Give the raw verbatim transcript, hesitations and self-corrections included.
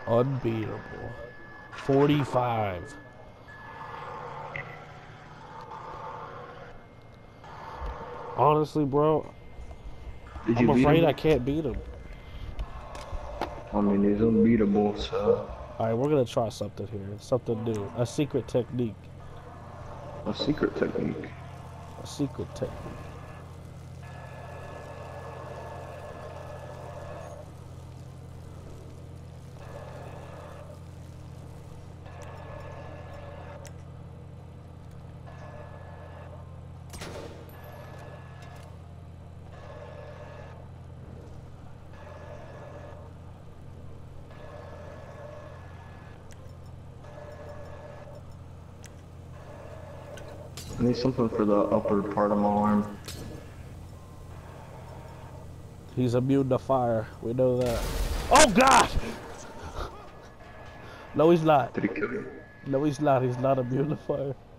Unbeatable. forty-five. Honestly, bro, Did I'm you beat afraid him? I can't beat him. I mean, he's unbeatable, so. Alright, we're gonna try something here. Something new. A secret technique. A secret technique. A secret technique. I need something for the upper part of my arm. He's immune to fire. We know that. Oh God! No, he's not. Did he kill you? No, he's not. He's not immune to fire.